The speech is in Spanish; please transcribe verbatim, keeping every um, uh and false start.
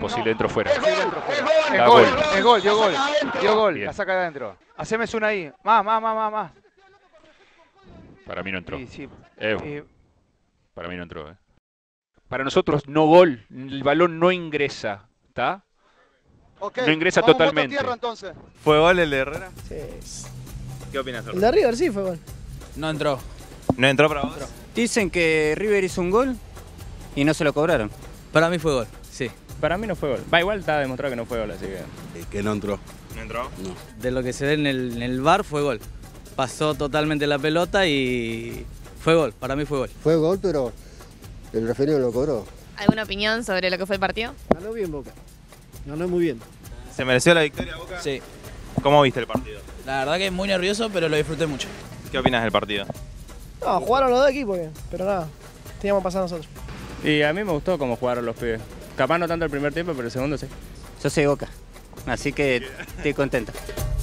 posible, dentro fuera. Sí, dentro fuera. Es Da gol, gol. es gol, dio gol. Dio gol, Bien. la saca de adentro. Haceme una ahí. Más, más, más, más, más. Para mí no entró. Sí, sí. Eh, Eh, para mí no entró. Eh. Para nosotros no gol, el balón no ingresa, ¿está? Okay, No ingresa vamos totalmente. Tierra, entonces. ¿Fue gol el de Herrera? Sí. ¿Qué opinas, El de River sí fue gol. No entró. ¿No entró para vos? Dicen que River hizo un gol y no se lo cobraron. Para mí fue gol, sí. Para mí no fue gol. Va, igual está demostrado que no fue gol, así que... Que no entró. ¿No entró? No. De lo que se ve en el, en el V A R fue gol. Pasó totalmente la pelota y fue gol, para mí fue gol. Fue gol, pero el referido lo cobró. ¿Alguna opinión sobre lo que fue el partido? Ganó bien Boca. Ganó muy bien. ¿Se mereció la victoria, Boca? Sí. ¿Cómo viste el partido? La verdad que muy nervioso, pero lo disfruté mucho. ¿Qué opinas del partido? No, jugaron los dos equipos bien, pero nada, teníamos pasado nosotros. Y a mí me gustó cómo jugaron los pibes. Capaz no tanto el primer tiempo, pero el segundo sí. Yo soy Boca, así que estoy contento.